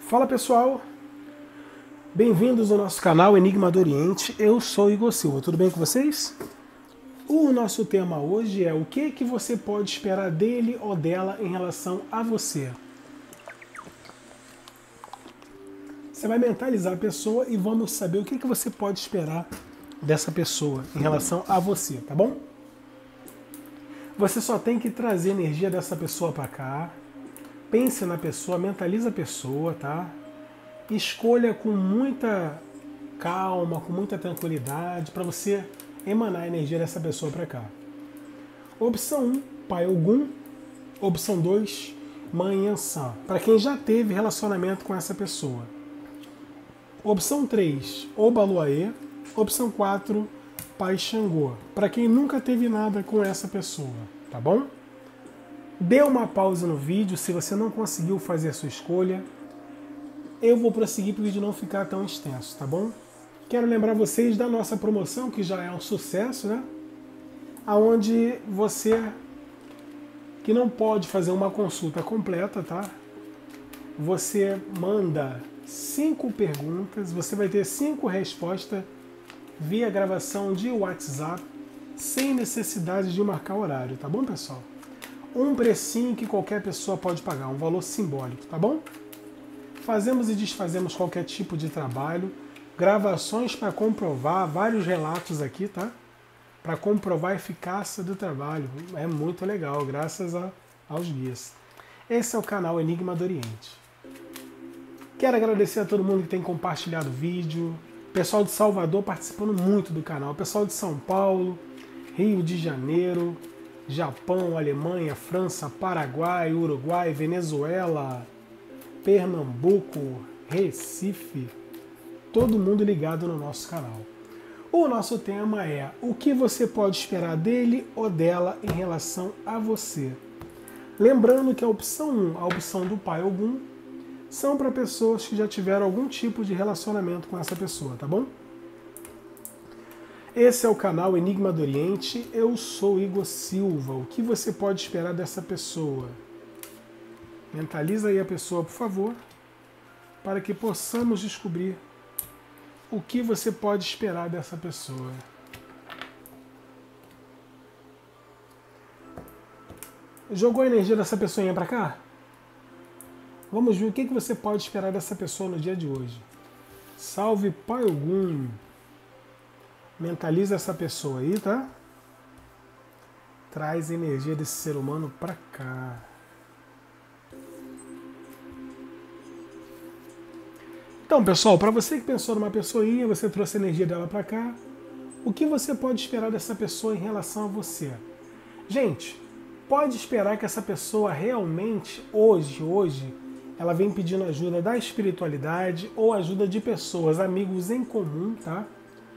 Fala pessoal, bem-vindos ao nosso canal Enigma do Oriente. Eu sou Igor Silva, tudo bem com vocês? O nosso tema hoje é o que você pode esperar dele ou dela em relação a você. Você vai mentalizar a pessoa e vamos saber o que você pode esperar dessa pessoa em relação a você, tá bom? Você só tem que trazer a energia dessa pessoa para cá. Pense na pessoa, mentalize a pessoa, tá? Escolha com muita calma, com muita tranquilidade, para você emanar a energia dessa pessoa para cá. Opção 1, Pai Ogum. Opção 2, Mãe Yansan, para quem já teve relacionamento com essa pessoa. Opção 3, Obaluaê. Opção 4, Pai Xangô, para quem nunca teve nada com essa pessoa, tá bom? Dê uma pausa no vídeo se você não conseguiu fazer a sua escolha. Eu vou prosseguir para o vídeo não ficar tão extenso, tá bom? Quero lembrar vocês da nossa promoção, que já é um sucesso, né? Onde você que não pode fazer uma consulta completa, tá? Você manda 5 perguntas, você vai ter 5 respostas via gravação de WhatsApp, sem necessidade de marcar horário, tá bom, pessoal? Um precinho que qualquer pessoa pode pagar, um valor simbólico, tá bom? Fazemos e desfazemos qualquer tipo de trabalho, gravações para comprovar, vários relatos aqui, tá? Para comprovar a eficácia do trabalho. É muito legal, graças aos guias. Esse é o canal Enigma do Oriente. Quero agradecer a todo mundo que tem compartilhado o vídeo, pessoal de Salvador participando muito do canal, pessoal de São Paulo, Rio de Janeiro, Japão, Alemanha, França, Paraguai, Uruguai, Venezuela, Pernambuco, Recife, todo mundo ligado no nosso canal. O nosso tema é o que você pode esperar dele ou dela em relação a você. Lembrando que a opção 1, a opção do Pai Ogum, são para pessoas que já tiveram algum tipo de relacionamento com essa pessoa, tá bom? Esse é o canal Enigma do Oriente, eu sou Igor Silva. O que você pode esperar dessa pessoa? Mentaliza aí a pessoa, por favor, para que possamos descobrir o que você pode esperar dessa pessoa. Jogou a energia dessa pessoinha para cá? Vamos ver o que você pode esperar dessa pessoa no dia de hoje. Salve Pai Ogum. Mentaliza essa pessoa aí, tá? Traz a energia desse ser humano para cá. Então, pessoal, para você que pensou numa pessoinha, você trouxe a energia dela para cá, o que você pode esperar dessa pessoa em relação a você? Gente, pode esperar que essa pessoa realmente, hoje, ela vem pedindo ajuda da espiritualidade ou ajuda de pessoas, amigos em comum, tá?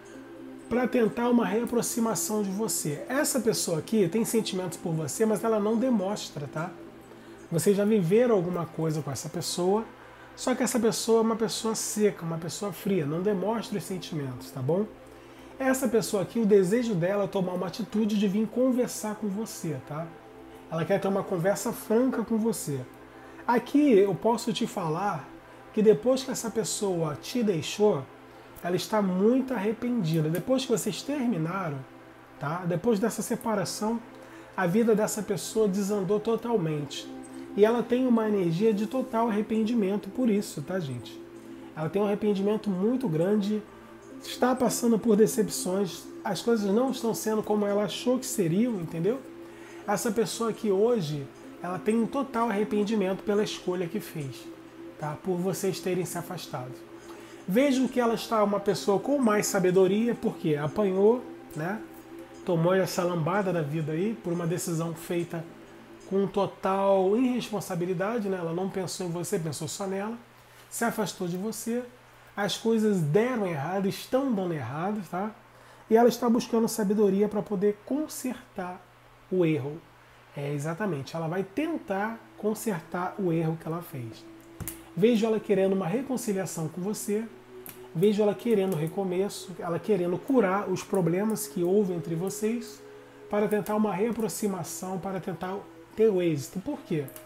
Para tentar uma reaproximação de você. Essa pessoa aqui tem sentimentos por você, mas ela não demonstra, tá? Vocês já viveram alguma coisa com essa pessoa, só que essa pessoa é uma pessoa seca, uma pessoa fria, não demonstra os sentimentos, tá bom? Essa pessoa aqui, o desejo dela é tomar uma atitude de vir conversar com você, tá? Ela quer ter uma conversa franca com você. Aqui eu posso te falar que depois que essa pessoa te deixou, ela está muito arrependida. Depois que vocês terminaram, tá? Depois dessa separação, a vida dessa pessoa desandou totalmente. E ela tem uma energia de total arrependimento por isso, tá, gente? Ela tem um arrependimento muito grande, está passando por decepções, as coisas não estão sendo como ela achou que seriam, entendeu? Essa pessoa aqui hoje, ela tem um total arrependimento pela escolha que fez, tá? Por vocês terem se afastado. Vejam que ela está uma pessoa com mais sabedoria, porque apanhou, né? Tomou essa lambada da vida aí por uma decisão feita com total irresponsabilidade, né? Ela não pensou em você, pensou só nela, se afastou de você, as coisas deram errado, estão dando errado, tá? E ela está buscando sabedoria para poder consertar o erro. É, exatamente, ela vai tentar consertar o erro que ela fez. Vejo ela querendo uma reconciliação com você, vejo ela querendo recomeço, ela querendo curar os problemas que houve entre vocês, para tentar uma reaproximação, para tentar ter o êxito. Por quê?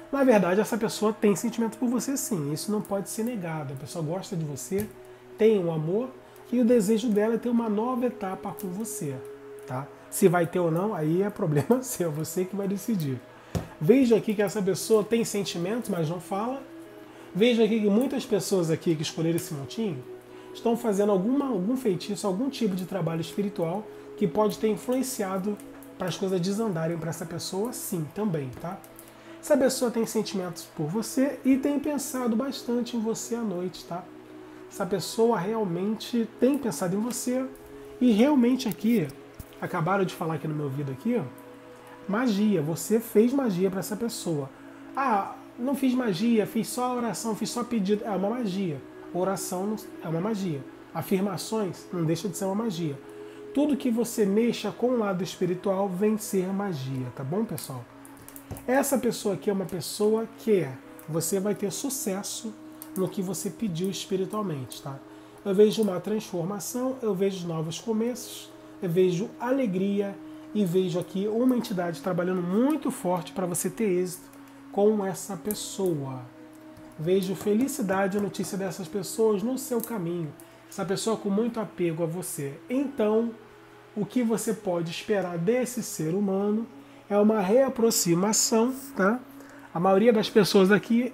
Na verdade, essa pessoa tem sentimento por você sim, isso não pode ser negado. A pessoa gosta de você, tem um amor e o desejo dela é ter uma nova etapa com você. Tá? Se vai ter ou não, aí é problema seu, você que vai decidir. Veja aqui que essa pessoa tem sentimentos, mas não fala. Veja aqui que muitas pessoas aqui que escolheram esse montinho estão fazendo algum feitiço, algum tipo de trabalho espiritual que pode ter influenciado para as coisas desandarem para essa pessoa, sim, também, tá? Essa pessoa tem sentimentos por você e tem pensado bastante em você à noite, tá? Essa pessoa realmente tem pensado em você e realmente aqui, acabaram de falar aqui no meu ouvido aqui, ó, magia, você fez magia para essa pessoa. Ah, não fiz magia, fiz só oração, fiz só pedido, é uma magia. Oração é uma magia. Afirmações não deixa de ser uma magia. Tudo que você mexa com o lado espiritual vem ser magia, tá bom, pessoal? Essa pessoa aqui é uma pessoa que você vai ter sucesso no que você pediu espiritualmente, tá? Eu vejo uma transformação, eu vejo novos começos, eu vejo alegria e vejo aqui uma entidade trabalhando muito forte para você ter êxito com essa pessoa. Vejo felicidade e notícia dessas pessoas no seu caminho. Essa pessoa com muito apego a você. Então, o que você pode esperar desse ser humano é uma reaproximação, tá? A maioria das pessoas aqui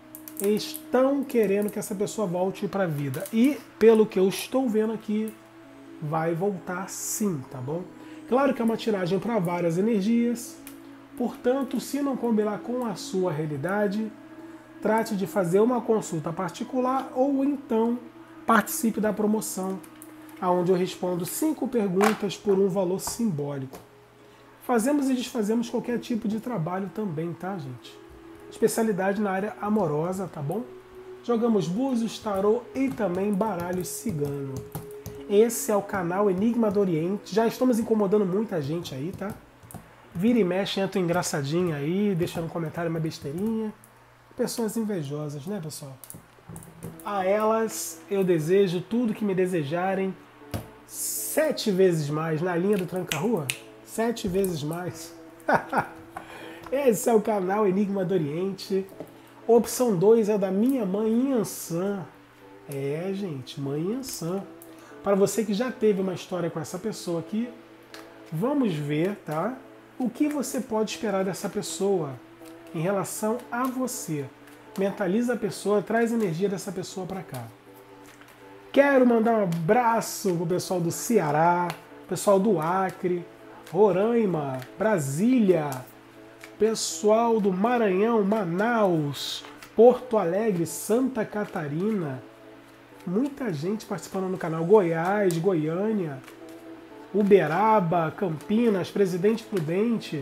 estão querendo que essa pessoa volte para a vida. E, pelo que eu estou vendo aqui, vai voltar sim, tá bom? Claro que é uma tiragem para várias energias, portanto, se não combinar com a sua realidade, trate de fazer uma consulta particular ou então participe da promoção, onde eu respondo 5 perguntas por um valor simbólico. Fazemos e desfazemos qualquer tipo de trabalho também, tá, gente? Especialidade na área amorosa, tá bom? Jogamos búzios, tarô e também baralho cigano. Esse é o canal Enigma do Oriente. Já estamos incomodando muita gente aí, tá? Vira e mexe, entra engraçadinho aí, deixa no comentário uma besteirinha. Pessoas invejosas, né, pessoal? A elas eu desejo tudo que me desejarem 7 vezes mais. Na linha do Tranca-Rua, 7 vezes mais. Esse é o canal Enigma do Oriente. Opção 2 é da minha mãe Yansan. É, gente, mãe Yansan. Para você que já teve uma história com essa pessoa aqui, vamos ver, tá? O que você pode esperar dessa pessoa em relação a você. Mentaliza a pessoa, traz a energia dessa pessoa para cá. Quero mandar um abraço pro pessoal do Ceará, pessoal do Acre, Roraima, Brasília, pessoal do Maranhão, Manaus, Porto Alegre, Santa Catarina. Muita gente participando no canal. Goiás, Goiânia, Uberaba, Campinas, Presidente Prudente.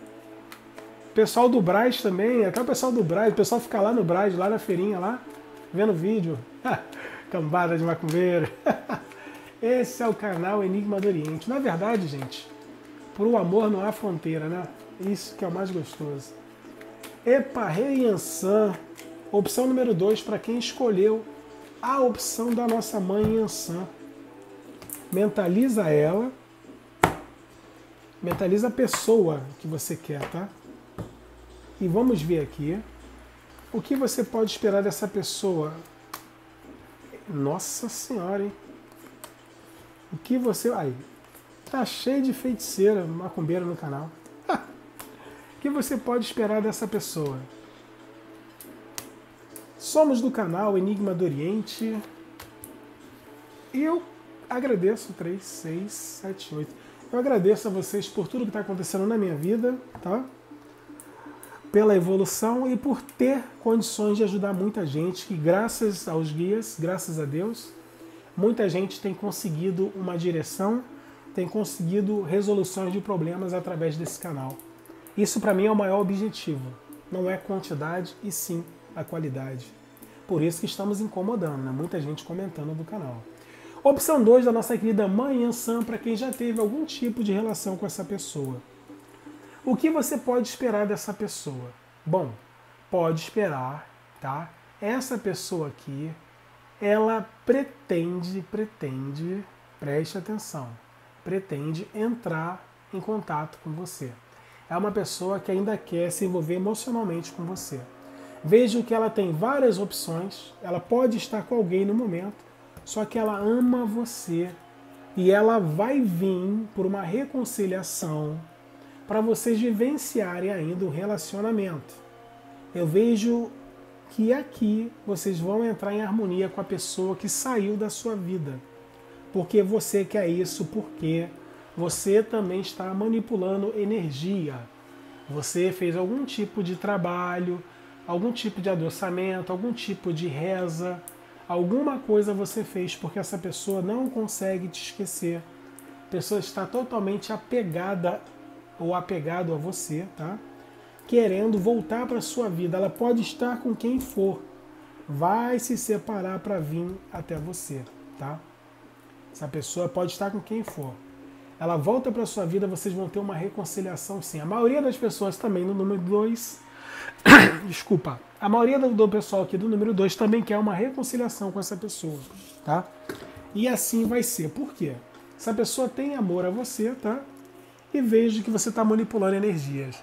Pessoal do Brás também, até o pessoal do Brás, o pessoal fica lá no Brás, lá na feirinha, lá, vendo vídeo. Cambada de macumbeiro. Esse é o canal Enigma do Oriente. Na verdade, gente, pro amor não há fronteira, né? Isso que é o mais gostoso. Eparrei Yansan, opção número 2 para quem escolheu a opção da nossa mãe Yansan. Mentaliza ela, mentaliza a pessoa que você quer, tá? E vamos ver aqui o que você pode esperar dessa pessoa. Nossa Senhora, hein? O que você... Aí, tá cheio de feiticeira, macumbeira no canal. O que você pode esperar dessa pessoa? Somos do canal Enigma do Oriente. E eu agradeço 3, 6, 7, 8. Eu agradeço a vocês por tudo que está acontecendo na minha vida, tá? Pela evolução e por ter condições de ajudar muita gente. E graças aos guias, graças a Deus, muita gente tem conseguido uma direção, tem conseguido resoluções de problemas através desse canal. Isso para mim é o maior objetivo. Não é quantidade e sim a qualidade. Por isso que estamos incomodando, né? Muita gente comentando do canal. Opção 2 da nossa querida mãe Yansan, para quem já teve algum tipo de relação com essa pessoa. O que você pode esperar dessa pessoa? Bom, pode esperar, tá? Essa pessoa aqui, ela pretende, preste atenção, pretende entrar em contato com você. é uma pessoa que ainda quer se envolver emocionalmente com você. Vejo que ela tem várias opções, ela pode estar com alguém no momento, só que ela ama você e ela vai vir por uma reconciliação para vocês vivenciarem ainda o relacionamento. Eu vejo que aqui vocês vão entrar em harmonia com a pessoa que saiu da sua vida. Porque você quer isso, porque você também está manipulando energia. Você fez algum tipo de trabalho, algum tipo de adoçamento, algum tipo de reza, alguma coisa você fez porque essa pessoa não consegue te esquecer. A pessoa está totalmente apegada ou apegado a você, tá? Querendo voltar para a sua vida. Ela pode estar com quem for, vai se separar para vir até você, tá? Essa pessoa pode estar com quem for. Ela volta para a sua vida, vocês vão ter uma reconciliação sim. A maioria das pessoas também no número 2, desculpa, a maioria do pessoal aqui do número 2 também quer uma reconciliação com essa pessoa, tá? E assim vai ser. Por quê? Essa pessoa tem amor a você, tá? E vejo que você está manipulando energias.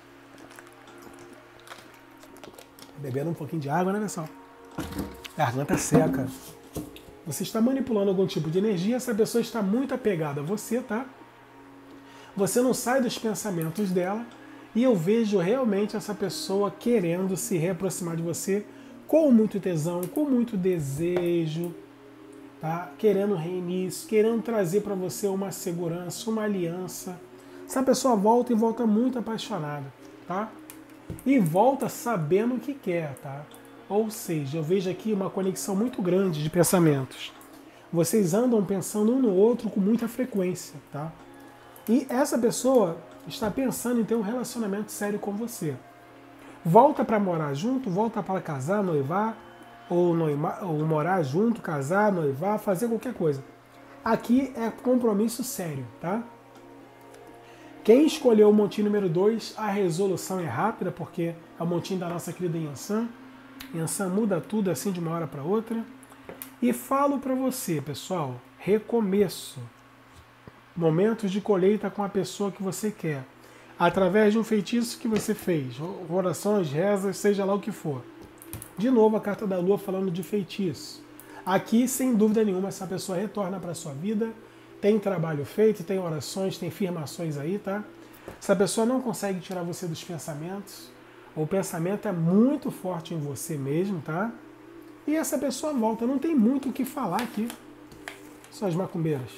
Bebendo um pouquinho de água, né, pessoal? Garganta seca. Você está manipulando algum tipo de energia, essa pessoa está muito apegada a você, tá? Você não sai dos pensamentos dela e eu vejo realmente essa pessoa querendo se reaproximar de você com muito tesão, com muito desejo, tá? Querendo reinício, querendo trazer para você uma segurança, uma aliança. Essa pessoa volta e volta muito apaixonada, tá? E volta sabendo o que quer, tá? Ou seja, eu vejo aqui uma conexão muito grande de pensamentos. Vocês andam pensando um no outro com muita frequência, tá? E essa pessoa está pensando em ter um relacionamento sério com você. Volta para morar junto, volta para casar, noivar, ou morar junto, casar, noivar, fazer qualquer coisa. Aqui é compromisso sério, tá? Quem escolheu o montinho número 2, a resolução é rápida, porque é o montinho da nossa querida Yansan. Yansan muda tudo assim de uma hora para outra. E falo para você, pessoal, recomeço. Momentos de colheita com a pessoa que você quer. Através de um feitiço que você fez. Orações, rezas, seja lá o que for. De novo a carta da lua falando de feitiço. Aqui, sem dúvida nenhuma, essa pessoa retorna para a sua vida. Tem trabalho feito, tem orações, tem firmações aí, tá? Essa pessoa não consegue tirar você dos pensamentos. O pensamento é muito forte em você mesmo, tá? E essa pessoa volta. Não tem muito o que falar aqui. Só as macumbeiras.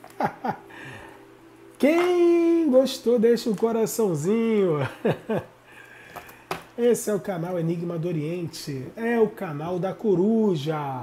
Quem gostou, deixa um coraçãozinho. Esse é o canal Enigma do Oriente. É o canal da coruja.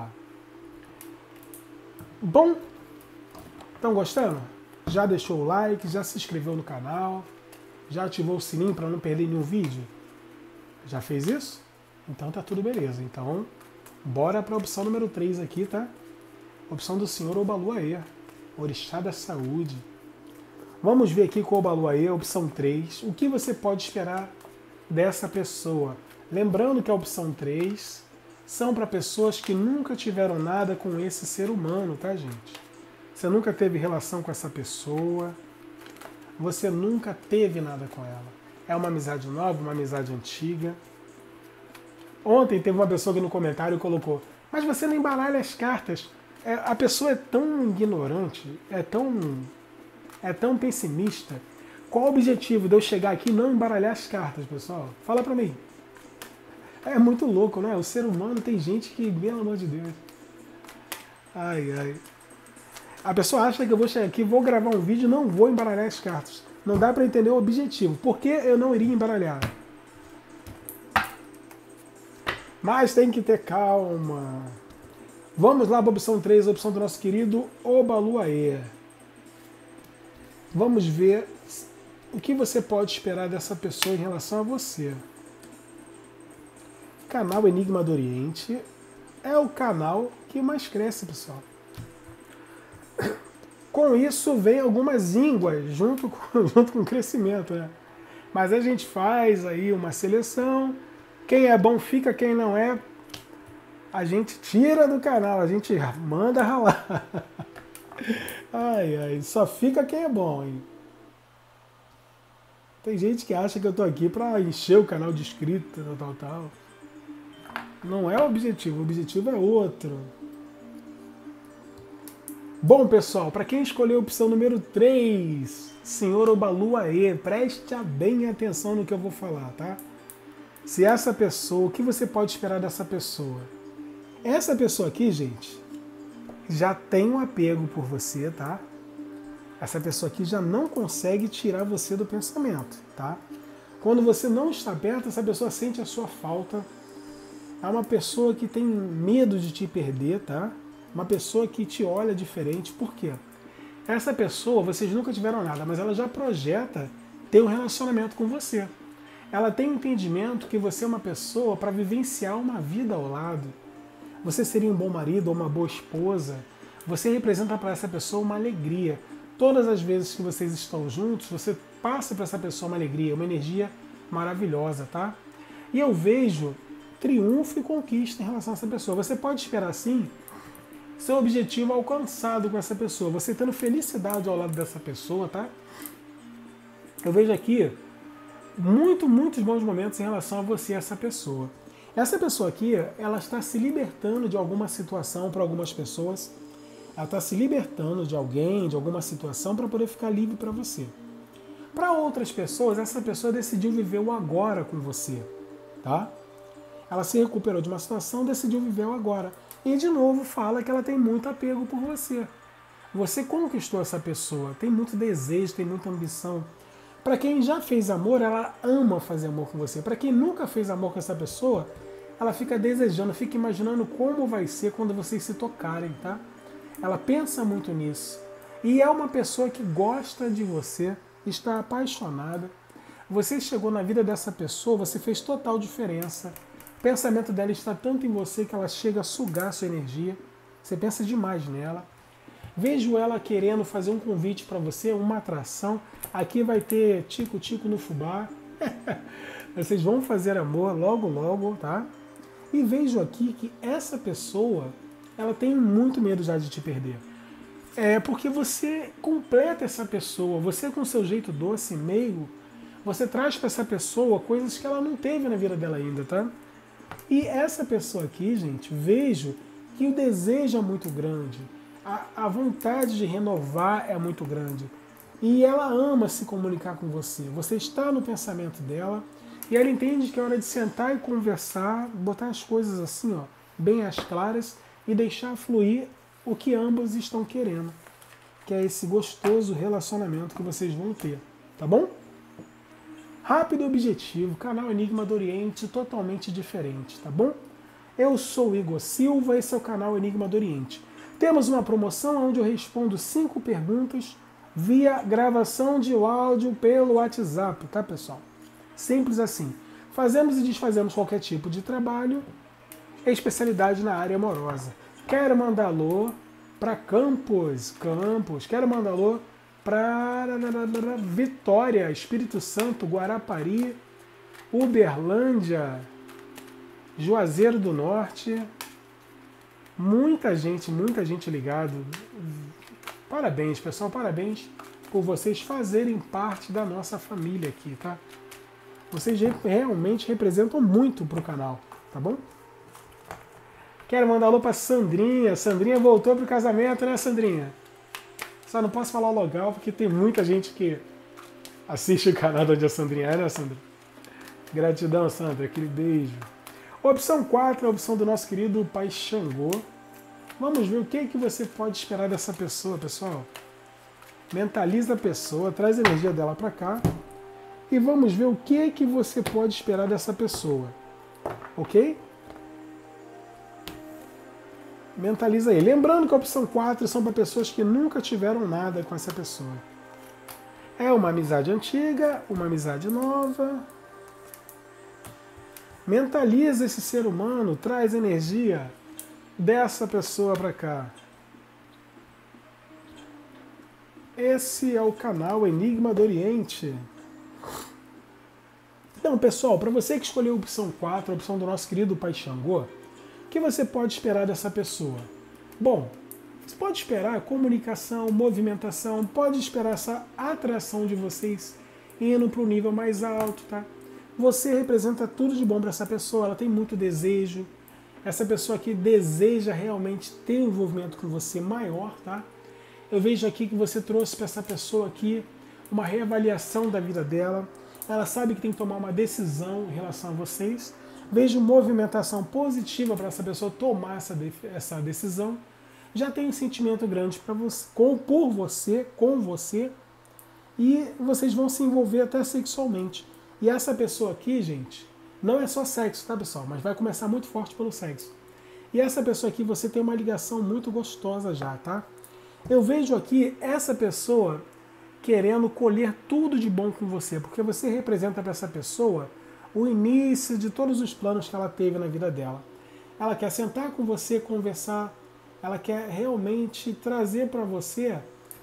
Bom, estão gostando? Já deixou o like, já se inscreveu no canal, já ativou o sininho para não perder nenhum vídeo? Já fez isso? Então tá tudo beleza. Então, bora para a opção número 3 aqui, tá? Opção do senhor Obaluaê, orixá da saúde. Vamos ver aqui com o Obaluaê, opção 3, o que você pode esperar dessa pessoa. Lembrando que a opção 3 são para pessoas que nunca tiveram nada com esse ser humano, tá, gente? Você nunca teve relação com essa pessoa, você nunca teve nada com ela. É uma amizade nova, uma amizade antiga. Ontem teve uma pessoa que no comentário colocou: mas você não embaralha as cartas. A pessoa é tão ignorante, é tão pessimista. Qual o objetivo de eu chegar aqui e não embaralhar as cartas, pessoal? Fala pra mim. É muito louco, né? O ser humano tem gente que, pelo amor de Deus. Ai, ai. A pessoa acha que eu vou chegar aqui, vou gravar um vídeo e não vou embaralhar as cartas. Não dá pra entender o objetivo. Por que eu não iria embaralhar? Mas tem que ter calma. Vamos lá para a opção 3, a opção do nosso querido Obaluaê. Vamos ver o que você pode esperar dessa pessoa em relação a você. Canal Enigma do Oriente é o canal que mais cresce, pessoal. Com isso vem algumas ínguas junto com o crescimento, né? Mas a gente faz aí uma seleção. Quem é bom fica, quem não é, a gente tira do canal, a gente manda ralar. Ai, ai, só fica quem é bom, hein? Tem gente que acha que eu tô aqui para encher o canal de inscritos, tal. Não é o objetivo é outro. Bom, pessoal, para quem escolheu a opção número 3, Senhor Obaluaê, preste bem atenção no que eu vou falar, tá? Se essa pessoa, o que você pode esperar dessa pessoa? Essa pessoa aqui, gente, já tem um apego por você, tá? Essa pessoa aqui já não consegue tirar você do pensamento, tá? Quando você não está perto, essa pessoa sente a sua falta. É uma pessoa que tem medo de te perder, tá? Uma pessoa que te olha diferente. Por quê? Essa pessoa, vocês nunca tiveram nada, mas ela já projeta ter um relacionamento com você. Ela tem um entendimento que você é uma pessoa para vivenciar uma vida ao lado. Você seria um bom marido ou uma boa esposa. Você representa para essa pessoa uma alegria. Todas as vezes que vocês estão juntos, você passa para essa pessoa uma alegria, uma energia maravilhosa, tá? E eu vejo triunfo e conquista em relação a essa pessoa. Você pode esperar, sim, seu objetivo alcançado com essa pessoa. Você tendo felicidade ao lado dessa pessoa, tá? Eu vejo aqui muitos bons momentos em relação a você e essa pessoa. Essa pessoa aqui, ela está se libertando de alguma situação para algumas pessoas. Ela está se libertando de alguém, de alguma situação para poder ficar livre para você. Para outras pessoas, essa pessoa decidiu viver o agora com você, tá? Ela se recuperou de uma situação, decidiu viver o agora. E de novo fala que ela tem muito apego por você. Você conquistou essa pessoa, tem muito desejo, tem muita ambição. Para quem já fez amor, ela ama fazer amor com você. Para quem nunca fez amor com essa pessoa, ela fica desejando, fica imaginando como vai ser quando vocês se tocarem, tá? Ela pensa muito nisso. E é uma pessoa que gosta de você, está apaixonada. Você chegou na vida dessa pessoa, você fez total diferença. O pensamento dela está tanto em você que ela chega a sugar a sua energia. Você pensa demais nela. Vejo ela querendo fazer um convite para você, uma atração. Aqui vai ter tico-tico no fubá. Vocês vão fazer amor logo, logo, tá? E vejo aqui que essa pessoa, ela tem muito medo já de te perder. É porque você completa essa pessoa. Você com seu jeito doce, meigo, você traz para essa pessoa coisas que ela não teve na vida dela ainda, tá? E essa pessoa aqui, gente, vejo que o desejo é muito grande, a vontade de renovar é muito grande. E ela ama se comunicar com você. Você está no pensamento dela e ela entende que é hora de sentar e conversar, botar as coisas assim, ó, bem às claras e deixar fluir o que ambos estão querendo, que é esse gostoso relacionamento que vocês vão ter, tá bom? Rápido e objetivo, canal Enigma do Oriente totalmente diferente, tá bom? Eu sou o Igor Silva, esse é o canal Enigma do Oriente. Temos uma promoção onde eu respondo 5 perguntas via gravação de áudio pelo WhatsApp, tá, pessoal? Simples assim. Fazemos e desfazemos qualquer tipo de trabalho, especialidade na área amorosa. Quero mandar alô para Campos, quero mandar alô para Vitória, Espírito Santo, Guarapari, Uberlândia, Juazeiro do Norte. Muita gente ligado. Parabéns, pessoal, parabéns por vocês fazerem parte da nossa família aqui, tá? Vocês realmente representam muito pro canal, tá bom? Quero mandar alô pra Sandrinha. Sandrinha voltou pro casamento, né, Sandrinha? Só não posso falar o local porque tem muita gente que assiste o canal onde a Sandrinha é, né, Sandra? Gratidão, Sandra. Aquele beijo. Opção 4 é a opção do nosso querido Pai Xangô. Vamos ver o que você pode esperar dessa pessoa, pessoal. Mentaliza a pessoa, traz a energia dela para cá. E vamos ver o que você pode esperar dessa pessoa. Ok? Mentaliza aí. Lembrando que a opção 4 são para pessoas que nunca tiveram nada com essa pessoa. É uma amizade antiga, uma amizade nova. Mentaliza esse ser humano, traz energia dessa pessoa para cá. Esse é o canal Enigma do Oriente. Então, pessoal, para você que escolheu a opção 4, a opção do nosso querido Pai Xangô, o que você pode esperar dessa pessoa? Bom, você pode esperar comunicação, movimentação, pode esperar essa atração de vocês indo para um nível mais alto, tá? Você representa tudo de bom para essa pessoa, ela tem muito desejo. Essa pessoa aqui deseja realmente ter um envolvimento com você maior, tá? Eu vejo aqui que você trouxe para essa pessoa aqui uma reavaliação da vida dela. Ela sabe que tem que tomar uma decisão em relação a vocês. Vejo movimentação positiva para essa pessoa tomar essa decisão. Já tem um sentimento grande para você, por você, com você, e vocês vão se envolver até sexualmente. E essa pessoa aqui, gente, não é só sexo, tá, pessoal? Mas vai começar muito forte pelo sexo. E essa pessoa aqui, você tem uma ligação muito gostosa já, tá? Eu vejo aqui essa pessoa querendo colher tudo de bom com você, porque você representa para essa pessoa o início de todos os planos que ela teve na vida dela. Ela quer sentar com você, conversar, ela quer realmente trazer para você,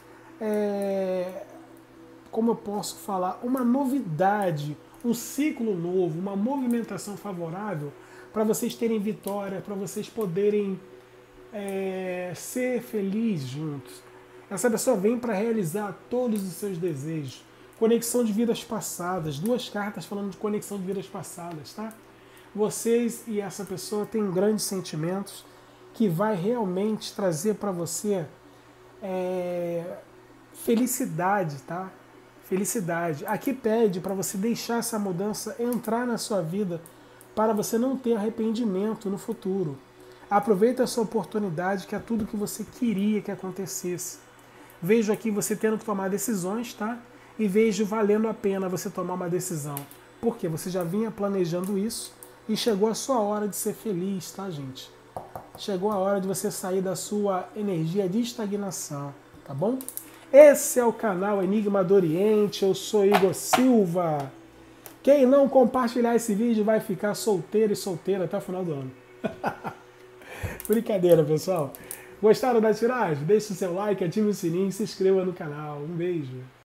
como eu posso falar, uma novidade, um ciclo novo, uma movimentação favorável para vocês terem vitória, para vocês poderem ser felizes juntos. Essa pessoa vem para realizar todos os seus desejos. Conexão de vidas passadas. 2 cartas falando de conexão de vidas passadas, tá? Vocês e essa pessoa têm grandes sentimentos que vai realmente trazer para você felicidade, tá? Felicidade. Aqui pede para você deixar essa mudança entrar na sua vida para você não ter arrependimento no futuro. Aproveita essa oportunidade, que é tudo que você queria que acontecesse. Vejo aqui você tendo que tomar decisões, tá? E vejo valendo a pena você tomar uma decisão. Porque você já vinha planejando isso e chegou a sua hora de ser feliz, tá, gente? Chegou a hora de você sair da sua energia de estagnação, tá bom? Esse é o canal Enigma do Oriente, eu sou Igor Silva. Quem não compartilhar esse vídeo vai ficar solteiro e solteira até o final do ano. Brincadeira, pessoal. Gostaram da tiragem? Deixe o seu like, ative o sininho e se inscreva no canal. Um beijo.